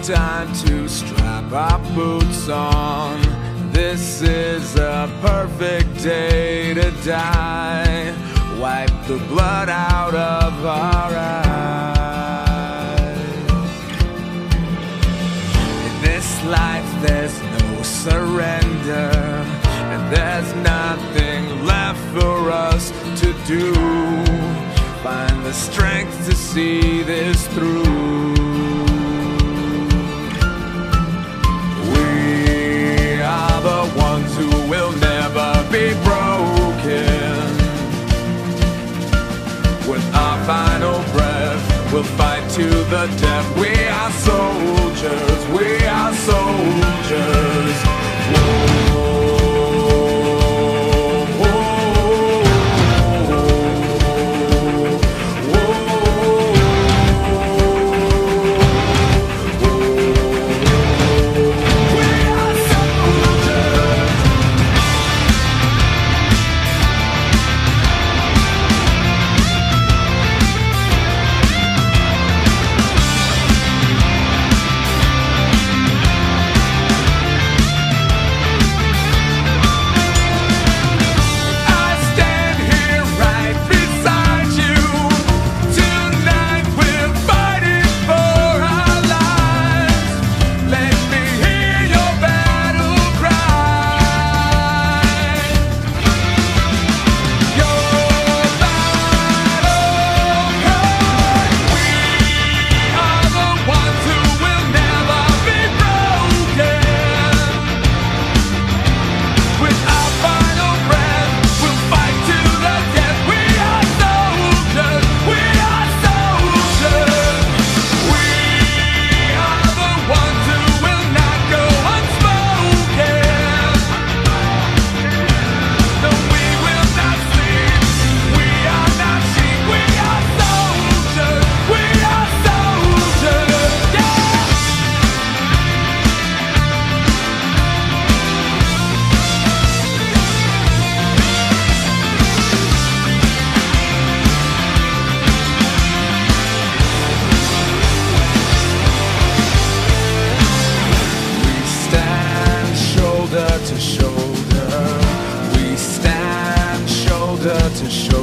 time to strap our boots on. This is a perfect day to die. Wipe the blood out of our eyes. In this life there's no surrender, and there's nothing left for us to do. Find the strength to see this through. We are the ones who will never be broken. With our final breath, we'll fight to the death. We are soldiers, we are soldiers. Whoa. To shoulder, we stand shoulder to shoulder.